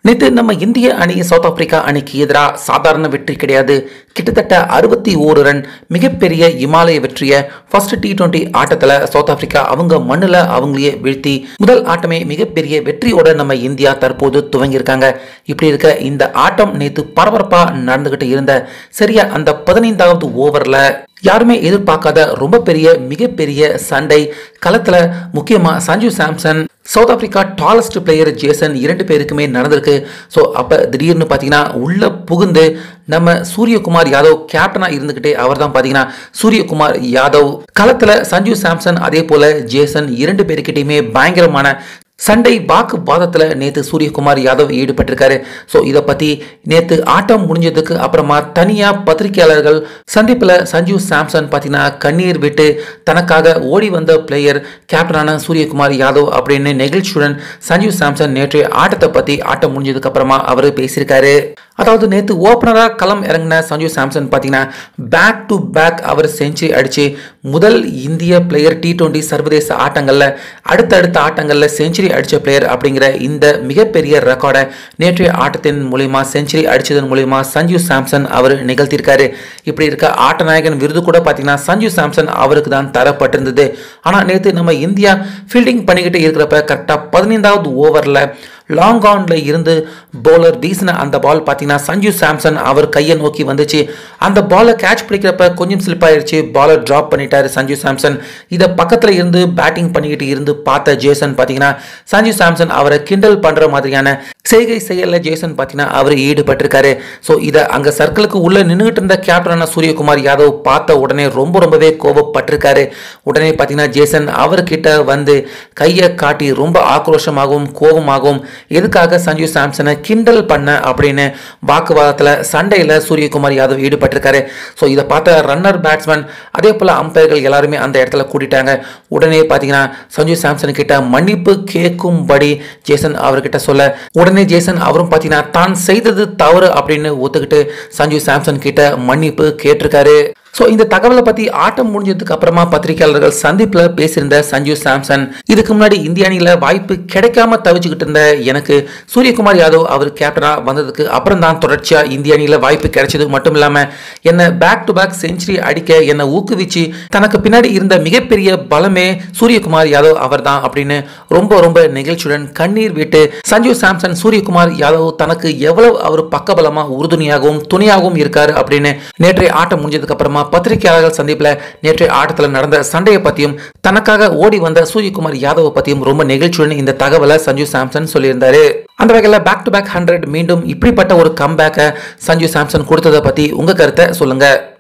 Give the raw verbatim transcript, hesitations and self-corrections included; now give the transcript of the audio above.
நேற்று நம்ம இந்திய அணி சவுத் ஆப்பிரிக்கா அணிக்கு எதிராக சாதாரண வெற்றி கிடையாது. கிட்டத்தட்ட அறுபத்தி ஓரு ரன் மிகப்பெரிய இமாலய வெற்றியை ஃபர்ஸ்ட் டி டுவெண்ட்டி ஆட்டத்தில் சவுத் ஆப்பிரிக்கா அவங்க மண்ணில் அவங்களையே வீழ்த்தி முதல் ஆட்டமே மிகப்பெரிய வெற்றியோட நம்ம இந்தியா தற்போது துவங்கியிருக்காங்க. இப்படி இருக்க இந்த ஆட்டம் நேற்று பரபரப்பாக நடந்துகிட்டு இருந்த சரியா அந்த பதினைந்தாவது ஓவரில் யாருமே எதிர்பார்க்காத ரொம்ப பெரிய மிகப்பெரிய சண்டை களத்துல முக்கியமா Sanju Samson South Africa tallest player Jansen இரண்டு பேருக்குமே நடந்திருக்கு. ஸோ அப்போ திடீர்னு பார்த்தீங்கன்னா உள்ள புகுந்து நம்ம சூரியகுமார் யாதவ் கேப்டனா இருந்துகிட்டே அவர் தான் பார்த்தீங்கன்னா சூரியகுமார் யாதவ் களத்துல சஞ்சு சாம்சன் அதே போல ஜேசன் இரண்டு பேருக்கிட்டையுமே பயங்கரமான சண்டை வாக்கு வாதத்தில் நேற்று சூரியகுமார் யாதவ் ஈடுபட்டிருக்காரு. ஸோ இதை பற்றி நேற்று ஆட்டம் முடிஞ்சதுக்கு அப்புறமா தனியாக பத்திரிகையாளர்கள் சந்திப்பில் சஞ்சு சாம்சன் பார்த்தீங்கன்னா கண்ணீர் விட்டு தனக்காக ஓடி வந்த பிளேயர் கேப்டனான சூரியகுமார் யாதவ் அப்படின்னு நெகிழ்ச்சியுடன் சஞ்சு சாம்சன் நேற்றைய ஆட்டத்தை பற்றி ஆட்டம் முடிஞ்சதுக்கு அப்புறமா அவர் பேசியிருக்காரு. அதாவது நேற்று ஓப்பனராக களம் இறங்கின சஞ்சு சாம்சன் பார்த்தீங்கன்னா பேக் டு பேக் அவர் செஞ்சுரி அடித்து முதல் இந்திய பிளேயர் டி டுவெண்ட்டி சர்வதேச ஆட்டங்களில் அடுத்தடுத்த ஆட்டங்களில் செஞ்சுரி அடித்த பிளேயர் அப்படிங்கிற இந்த மிகப்பெரிய ரெக்கார்டை நேற்றைய ஆட்டத்தின் மூலிமா செஞ்சுரி அடித்ததன் மூலிமா சஞ்சு சாம்சன் அவர் நிகழ்த்தியிருக்காரு. இப்படி இருக்க ஆட்டநாயகன் விருது கூட பார்த்தீங்கன்னா சஞ்சு சாம்சன் அவருக்கு தான் தரப்பட்டிருந்தது. ஆனால் நேற்று நம்ம இந்தியா ஃபீல்டிங் பண்ணிக்கிட்டு இருக்கிறப்ப கரெக்டாக பதினைந்தாவது ஓவரில் லாங் ஆன்ல இருந்து பவுலர் வீசின அந்த பால் பார்த்தீங்கன்னா சஞ்சு சாம்சன் அவர் கையை நோக்கி வந்துச்சு. அந்த பாலை கேட்ச் பிடிக்கிறப்ப கொஞ்சம் ஸ்லிப் ஆயிடுச்சு. பாலை டிராப் பண்ணிட்டாரு சஞ்சு சாம்சன். இதை பக்கத்தில் இருந்து பேட்டிங் பண்ணிக்கிட்டு இருந்து பார்த்த ஜேசன் பார்த்தீங்கன்னா சஞ்சு சாம்சன் அவரை கிண்டல் பண்ற மாதிரியான செய்கை செயல்ல ஜேசன் பார்த்தீங்கன்னா அவர் ஈடுபட்டிருக்காரு. ஸோ இதை அங்கே சர்க்கிளுக்கு உள்ள நின்றுகிட்டு இருந்த கேப்டனான சூரியகுமார் யாதவ் பார்த்த உடனே ரொம்ப ரொம்பவே கோபப்பட்டிருக்காரு. உடனே பார்த்தீங்கன்னா ஜேசன் அவர்கிட்ட வந்து கையை காட்டி ரொம்ப ஆக்ரோஷமாகவும் கோபமாகவும் எதுக்காக சஞ்சு சாம்சனை கிண்டல் பண்ண அப்படின்னு வாக்குவாதத்தில் சண்டையில் சூரியகுமார் யாதவ் ஈடுபட்டிருக்காரு. ஸோ இதை பார்த்த ரன்னர் பேட்ஸ்மேன் அதே போல் அம்பையர்கள் எல்லாருமே அந்த இடத்துல கூட்டிட்டாங்க. உடனே பார்த்தீங்கன்னா சஞ்சு சாம்சன் கிட்ட மன்னிப்பு கேட்கும்படி ஜேசன் அவர்கிட்ட சொல்ல உடனே ஜேசன் அவரும் பார்த்தீங்கன்னா தான் செய்தது தவறு அப்படின்னு ஒத்துக்கிட்டு சஞ்சு சாம்சன் கிட்ட மன்னிப்பு கேட்டிருக்காரு. ஸோ இந்த தகவலை பற்றி ஆட்டம் முடிஞ்சதுக்கு அப்புறமா பத்திரிகையாளர்கள் சந்திப்பில் பேசியிருந்த சஞ்சு சாம்சன் இதுக்கு முன்னாடி இந்திய அணியில் வாய்ப்பு கிடைக்காம தவிச்சுக்கிட்டு இருந்த எனக்கு சூரியகுமார் யாதவ் அவர் கேப்டனாக வந்ததுக்கு அப்புறம் தான் தொடர்ச்சியாக இந்திய அணியில் வாய்ப்பு கிடைச்சது மட்டும் இல்லாமல் என்னை பேக் டு பேக் செஞ்சுரி அடிக்க என்னை ஊக்குவிச்சு தனக்கு பின்னாடி இருந்த மிகப்பெரிய பலமே சூரியகுமார் யாதவ் அவர் தான் அப்படின்னு ரொம்ப ரொம்ப நெகிழ்ச்சியுடன் கண்ணீர் விட்டு சஞ்சு சாம்சன் சூரியகுமார் யாதவ் தனக்கு எவ்வளவு அவர் பக்கபலமாக உறுதுணையாகவும் துணையாகவும் இருக்காரு அப்படின்னு நேற்றைய ஆட்டம் முடிஞ்சதுக்கு அப்புறமா பத்திரிகையாளர்கள் சந்திப்பில் நேற்றைய ஆட்டத்தில் நடந்த சண்டையை பற்றியும் தனக்காக ஓடி வந்த சூரியகுமார் யாதவ் பற்றியும் ரொம்ப நெகிழ்ச்சியுடன் இந்த தகவலை சஞ்சு சாம்சன் சொல்லியிருந்தாரு. அந்த வகையில் பேக் டு பேக் ஹண்ட்ரட் மீண்டும் இப்படிப்பட்ட ஒரு கம்பேக்கை சஞ்சு சாம்சன் கொடுத்ததை பற்றி உங்க கருத்தை சொல்லுங்க.